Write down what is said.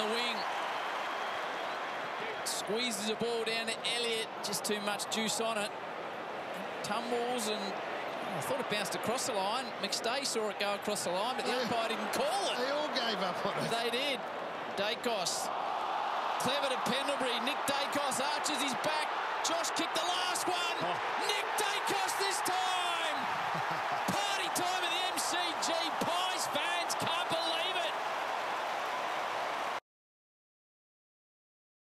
the wing. Squeezes the ball down to Elliott. Just too much juice on it. Tumbles and I thought it bounced across the line. McStay saw it go across the line, but the umpire didn't call it. They all gave up on it. They did. Dacos. Clever to Pendlebury. Nick Dacos arches his back. Josh kicked the last one. Nick Dacos this time. Party time at the MCG. Pies fans